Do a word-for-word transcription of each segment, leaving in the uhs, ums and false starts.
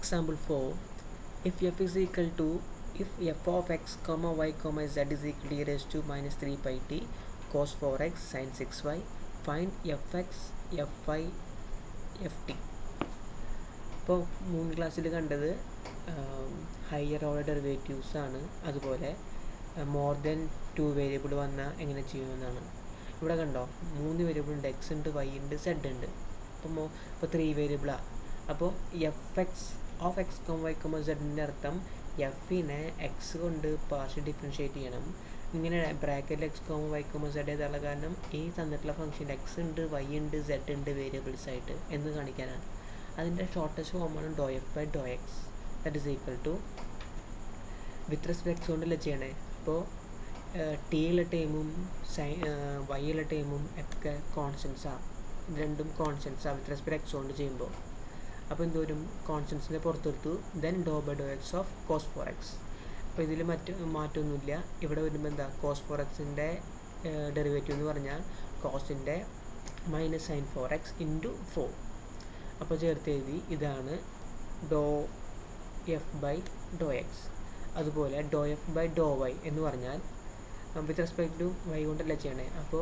Example four. If f is equal to if f of x comma y comma z is equal to e raised to minus three pi t cos four x sin six y, find fx, fy, ft. ഇപ്പോൾ മൂന്ന് ക്ലാസ്സിൽ കണ്ടത് higher order derivatives ആണ്, അതുപോലെ more then to variable വന്നാൽ എങ്ങനെ ചെയ്യുമെന്നാണ്. ഇവിടെ കണ്ടോ, മൂന്ന് വേരിയബിൾ ഉണ്ട്, എക്സ് ഉണ്ട്, വൈ ഉണ്ട്, സെഡ് ഉണ്ട്. അപ്പോൾ മോ ഇപ്പോൾ ത്രീ വേരിയബിളാണ്. അപ്പോൾ F X of X comma Y comma സെഡിൻ്റെ അർത്ഥം എഫിനെ എക്സ് കൊണ്ട് പാർഷ്യൽ ഡിഫറൻഷ്യേറ്റ് ചെയ്യണം. ഇങ്ങനെ ബ്രാക്കറ്റിൽ X comma Y comma Z ഏതാനുള്ള കാരണം ഈ തന്നിട്ടുള്ള ഫംഗ്ഷൻ എക്സ് ഉണ്ട്, വൈ ഉണ്ട്, സെഡ് ഉണ്ട് വേരിയബിൾസ് ആയിട്ട് എന്ന് കാണിക്കാനാണ്. അതിൻ്റെ ഷോർട്ടസ്റ്റ് ഫോമാണ് doe F by doe X that is equal to with respect X കൊണ്ടല്ലേ ചെയ്യണേ. അപ്പോൾ ടിയുള്ള ടൈമും സൈ വൈയുള്ള ടൈമും ഒക്കെ കോൺസ്റ്റൻസാണ്, രണ്ടും കോൺസ്റ്റൻസാണ് വിത്ത് റെസ്പെക്ട് എക്സ് കൊണ്ട് ചെയ്യുമ്പോൾ. അപ്പോൾ എന്തോരും കോൺസ്റ്റൻസിനെ പുറത്തെടുത്തു. Then doe by doe X of cos four X. അപ്പോൾ ഇതിൽ മറ്റ് മാറ്റമൊന്നുമില്ല. ഇവിടെ വരുമ്പോൾ എന്താ, കോസ് ഫോർ എക്സിൻ്റെ ഡെറിവേറ്റീവ് എന്ന് പറഞ്ഞാൽ കോസിൻ്റെ minus sine four X into four. അപ്പോൾ ചേർത്ത് എഴുതി. ഇതാണ് doe F by doe X. അതുപോലെ doe F by doe Y എന്ന് പറഞ്ഞാൽ വിത്ത് റെസ്പെക്ട് ടു വൈ കൊണ്ടല്ല ചെയ്യണേ. അപ്പോൾ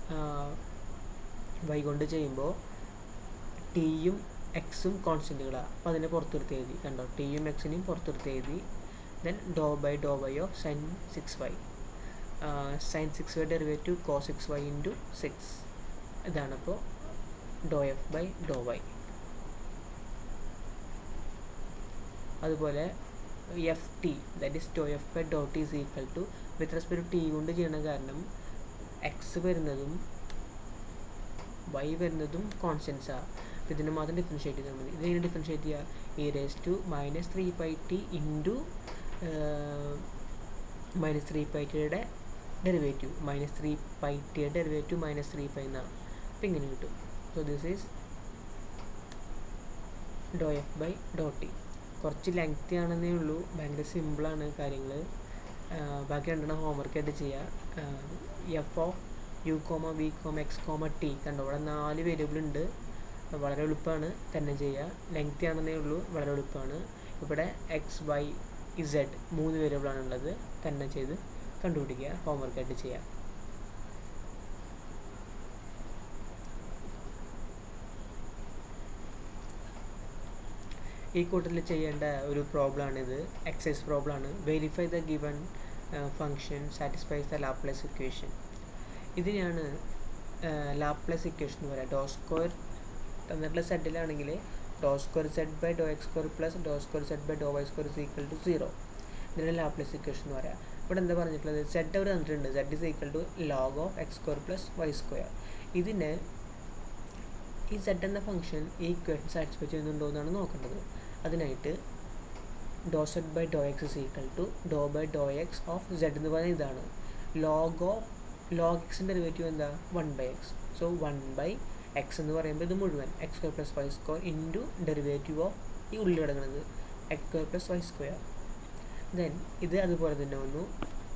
വൈ കൊണ്ട് ചെയ്യുമ്പോൾ ടിയും എക്സും കോൺസ്റ്റൻറ്റുകളാണ്. അപ്പോൾ അതിനെ പുറത്തെടുത്ത് എഴുതി. കണ്ടോ, ടിയും എക്സിനെയും പുറത്തെടുത്ത് എഴുതി. Then doe by doe Y of sine six Y. Sine six Y derivative cos six Y into six. ഇതാണ് അപ്പോൾ doe F by doe Y. അതുപോലെ F T that is doe F by doe T is equal to with respect T കൊണ്ട് ചെയ്യണ കാരണം X വരുന്നതും Y വരുന്നതും കോൺസ്റ്റൻസാണ്. അപ്പോൾ ഇതിനെ മാത്രം ഡിഫറൻഷ്യേറ്റ് ചെയ്താൽ മതി. ഇതിനെ ഡിഫറൻഷ്യേറ്റ് ചെയ്യുക E raise to minus three pi T into minus three pi ടിയുടെ ഡെറിവേറ്റീവ് മൈനസ് ത്രീ പൈ ടിയുടെ ഡെറിവേറ്റീവ് മൈനസ് ത്രീ പൈ എന്നാണ്. അപ്പോൾ ഇങ്ങനെ കിട്ടും. So this is doe F by doe T. കുറച്ച് ലെങ്തി ആണെന്നേ ഉള്ളൂ, ഭയങ്കര സിമ്പിളാണ് കാര്യങ്ങൾ. ബാക്കി രണ്ടെണ്ണം ഹോംവർക്ക് ആയിട്ട് ചെയ്യുക. F of U comma V comma X comma T കണ്ടോ, ഇവിടെ നാല് വേരിയബിൾ ഉണ്ട്. വളരെ എളുപ്പമാണ് തന്നെ ചെയ്യുക. ലെങ്തി ആണെന്നേ ഉള്ളൂ, വളരെ എളുപ്പമാണ്. ഇവിടെ എക്സ് വൈ ഇസഡ് മൂന്ന് വേരിയബിളാണുള്ളത്. തന്നെ ചെയ്ത് കണ്ടുപിടിക്കുക, ഹോംവർക്കായിട്ട് ചെയ്യുക. ഈ കൂട്ടത്തിൽ ചെയ്യേണ്ട ഒരു പ്രോബ്ലമാണിത്. എക്സസൈസ് പ്രോബ്ലമാണ്. Verify the given function satisfies the Laplace equation. ഇതിനെയാണ് ലാപ്ലേസ് ഇക്വേഷൻ എന്ന് പറയുക. ഡോ സ്ക്വയർ തന്നിട്ടുള്ള സെഡിലാണെങ്കിൽ doe square Z by doe X square plus doe square Z by doe Y square is equal to zero. ഇതിനാണ് Laplace equation എന്ന് പറയുക. ഇവിടെ എന്താ പറഞ്ഞിട്ടുള്ളത്, സെഡ് അവർ തന്നിട്ടുണ്ട്. Z is equal to log of X square plus Y square. ഇതിനെ ഈ സെഡ് എന്ന ഫംഗ്ഷൻ ഈ ഇക്വേഷൻ സാറ്റിസ്ഫൈ ചെയ്യുന്നുണ്ടോ എന്നാണ് നോക്കേണ്ടത്. അതിനായിട്ട് doe Z by doe X is equal to doe by doe X of Z എന്ന് പറയുന്നത് ഇതാണ്. ലോഗ് ഓഫ് ലോഗ് എക്സിൻ്റെ ഡെറിവേറ്റീവ് എന്താ, one by X. So one by X എന്ന് പറയുമ്പോൾ ഇത് മുഴുവൻ X square plus Y square into derivative of ഈ ഉള്ളിൽ കിടക്കുന്നത് X square plus Y square. Then ഇത് അതുപോലെ തന്നെ വന്നു,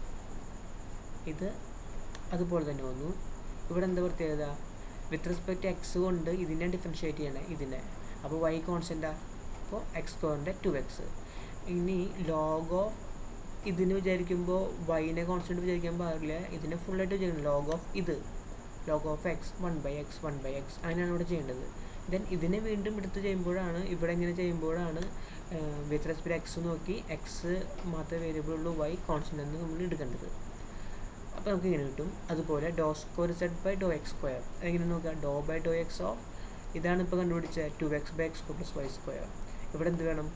ഇത് അതുപോലെ തന്നെ വന്നു. ഇവിടെ എന്താ പ്രത്യേകത, വിത്ത് റെസ്പെക്റ്റ് എക്സ് കൊണ്ട് ഇതിനെ ഡിഫറൻഷ്യേറ്റ് ചെയ്യണേ ഇതിനെ. അപ്പോൾ വൈ കോൺസ്റ്റൻ്റാ, അപ്പോൾ എക്സ് സ്ക്വയറിൻ്റെ ടു എക്സ്. ഇനി ലോഗ് ഓഫ് ഇതിന് വിചാരിക്കുമ്പോൾ വൈനെ കോൺസ്റ്റൻറ്റ് വിചാരിക്കാൻ പാടില്ല, ഇതിനെ ഫുള്ളായിട്ട് വിചാരിക്കണം. ലോഗ് ഓഫ് ഇത് log of X one by X one by X അങ്ങനെയാണ് ഇവിടെ ചെയ്യേണ്ടത്. ദെൻ ഇതിനെ വീണ്ടും എടുത്ത് ചെയ്യുമ്പോഴാണ്, ഇവിടെ ഇങ്ങനെ ചെയ്യുമ്പോഴാണ് വിത്ത് റെസ്പെക്ട് എക്സ് നോക്കി എക്സ് മാത്രമേ വേരിയബിൾ ഉള്ളൂ, വൈ കോൺസ്റ്റൻ്റ് എന്ന് നമ്മൾ എടുക്കേണ്ടത്. അപ്പോൾ നമുക്ക് ഇങ്ങനെ കിട്ടും. അതുപോലെ doe square Z by doe X square എങ്ങനെ നോക്കുക, doe by doe X of ഇതാണ് ഇപ്പോൾ കണ്ടുപിടിച്ച two X by X square plus Y square. ഇവിടെ എന്ത് വേണം,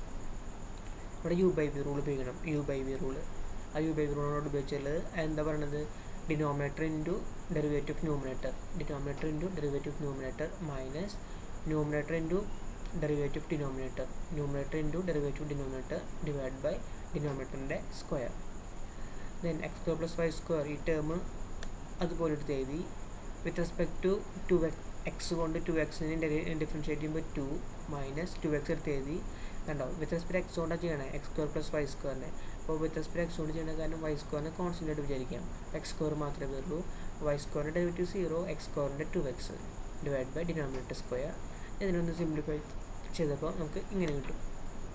ഇവിടെ യു ബൈ വി റൂൾ ഉപയോഗിക്കണം. യു ബൈ വി റൂള് ആ യു ബൈ വി റൂളിനോട് ഉപയോഗിച്ചുള്ളത് എന്താ പറയണത്, denominator into derivative of numerator denominator into derivative of numerator minus numerator into derivative of denominator numerator into derivative denominator divide by ഡിനോമിനേറ്ററിൻ്റെ square. Then X square plus Y square ഈ term അതുപോലെ എടുത്ത് എഴുതി. With respect two two X X കൊണ്ട് two എക്സിനെ differentiate ചെയ്യുമ്പോൾ two minus two X എടുത്ത് എഴുതി. കണ്ടോ, വിത്ത് റെസ്പെക്ട് എക്സ് കൊണ്ടാണ് ചെയ്യണേ, എക്സ് സ്ക്വയർ പ്ലസ് വൈ സ്ക്വയറിനെ. അപ്പോൾ വിത്ത് റെസ്പെക്ട് എക്സ് കൊണ്ട് ചെയ്യണ കാരണം വൈ സ്ക്വയറിനെ കോൺസ്റ്റൻ്റ് ആയിട്ട് വിചാരിക്കാം. എക്സ് സ്ക്വയർ മാത്രമേ വരുള്ളൂ. വൈ സ്ക്വയറിൻ്റെ ഡെറിവേറ്റീവ് സീറോ, എക്സ് സ്ക്വയറിൻ്റെ two X divide by denominator square. ഇതിനൊന്ന് സിംപ്ലിഫൈ ചെയ്തപ്പോൾ നമുക്ക് ഇങ്ങനെ കിട്ടും.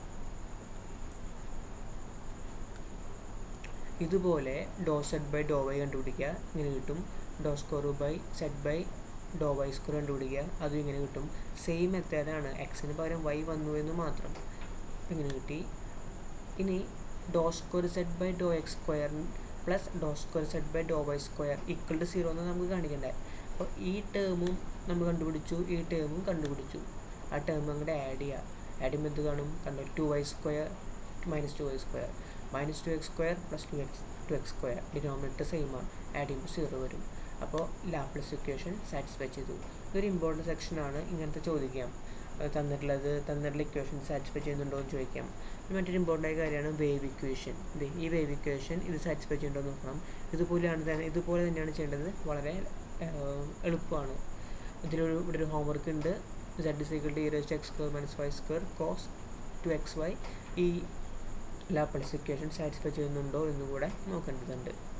ഇതുപോലെ doe Z by doe Y കണ്ടുപിടിക്കുക, ഇങ്ങനെ കിട്ടും. Doe square by Z by doe Y square കണ്ടുപിടിക്കുക, അതും ഇങ്ങനെ കിട്ടും. സെയിം മെത്തേഡാണ്, എക്സിന് പകരം വൈ വന്നു എന്ന് മാത്രം. ഇങ്ങനെ കിട്ടി. ഇനി doe square Z by doe X square plus doe square Z by doe Y square equal to zero എന്ന് നമുക്ക് കാണിക്കണ്ടേ. അപ്പോൾ ഈ ടേമും നമ്മൾ കണ്ടുപിടിച്ചു, ഈ ടേമും കണ്ടുപിടിച്ചു. ആ ടേം അങ്ങോട്ട് ആഡ് ചെയ്യുക. ആഡ് ചെയ്യുമ്പോൾ എന്ത് കാണും? കണ്ടോ, two Y square minus two Y square minus two X square plus two X two X square denominator same ആണ്. ആഡ് ചെയ്യുമ്പോൾ സീറോ വരും. അപ്പോൾ ലാപ്ലേസ് ഇക്വേഷൻ സാറ്റിസ്ഫൈ ചെയ്തു. ഇതൊരു ഇമ്പോർട്ടൻറ്റ് സെക്ഷനാണ്. ഇങ്ങനത്തെ ചോദിക്കാം, തന്നിട്ടുള്ളത് തന്നിട്ടുള്ള ഇക്വേഷൻ സാറ്റിസ്ഫൈ ചെയ്യുന്നുണ്ടോ എന്ന് ചോദിക്കാം. മറ്റൊരു ഇമ്പോർട്ടൻ്റ് ആയ കാര്യമാണ് വേവ് ഇക്വേഷൻ. ഇത് ഈ വേവ് ഇക്വേഷൻ ഇത് സാറ്റിസ്ഫൈ ചെയ്യുന്നുണ്ടോ എന്ന് നോക്കണം. ഇതുപോലെയാണ് തന്നെ ഇതുപോലെ തന്നെയാണ് ചെയ്യേണ്ടത്. വളരെ എളുപ്പമാണ്. ഇതിലൊരു ഇവിടെ ഒരു ഹോംവർക്ക് ഉണ്ട്. Z is equal to E raise to X square minus Y square cos two X Y ഈ ലാപ്ലേസ് ഇക്വേഷൻ സാറ്റിസ്ഫൈ ചെയ്യുന്നുണ്ടോ എന്നും കൂടെ നോക്കേണ്ടതുണ്ട്.